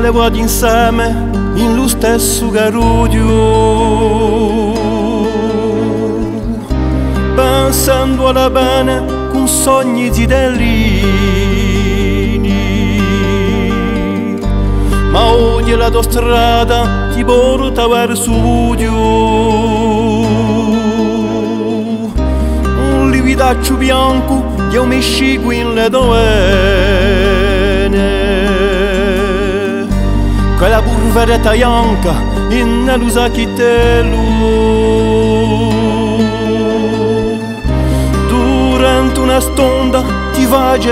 levati insieme in lo stesso carudio, pensando alla bene con sogni zitellini, ma oggi l'autostrada ti porta verso Udio, un lividaccio bianco che io mi scigo in le vene, quella polveretta bianca in l'usa chitelu. Durante una stonda ti va a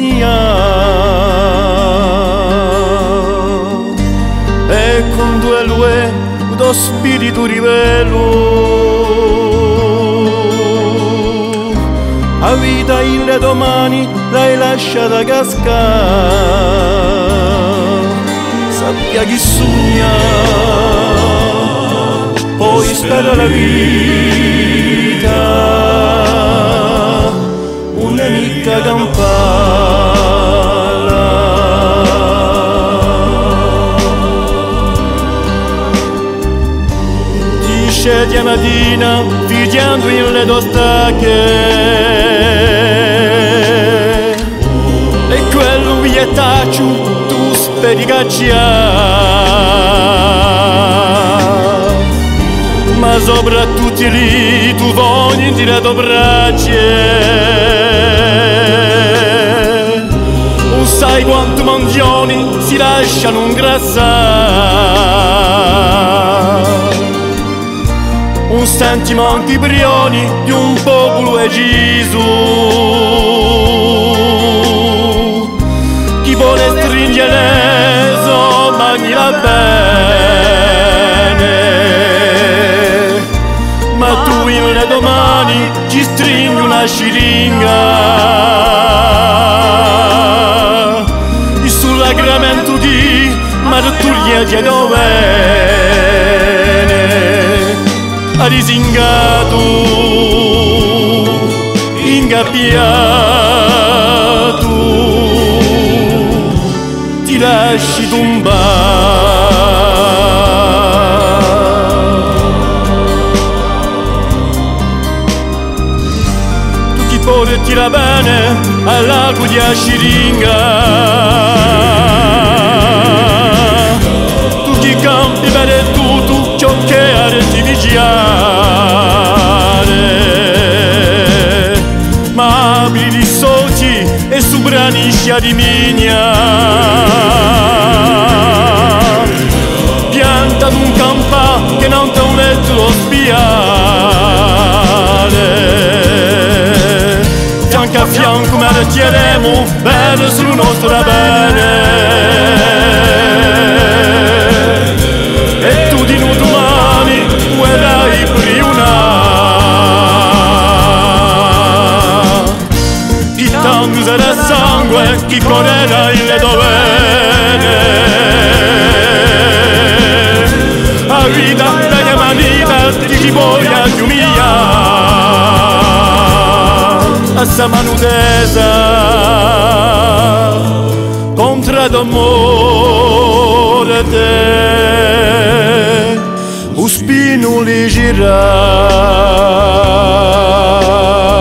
sognare, e con due lue do spirito rivelo, a vita in le domani l'hai lasciata cascare. Sappia chi sogna, poi spera la vita, un'amica campana. Ti scegli a mattina, pigliando in le dostacche, e quello bigliettaccio tu speri ma soprattutto lì tu voglio tirato braccia, non sai quanti mangioni si lasciano ingrassare, un sentimento di brioni di un popolo deciso, chi vuole stringere mangi la bene, ma tu in le domani ci stringi una sciringa, e sull'agramento di martuglia di dovene, ha risingato, ingabbiato, ti lasci tombare. Tu chi porti la bene all'acqua di sciringa, tu chi campi bene tutto ciò che artificiale, ma apri gli soci e subranisci a dimigna, pianta d'un campa che non t'è un letto spiale, fianco a fianco metteremo bene sul nostro bene, e tu di noi domani vorrai prionare, chi tanto sarà sangue chi correrà in le dovene, a vita delle manita di chi voglia umiliare, a sa mano tesa contro d'amore te, un spino li girare.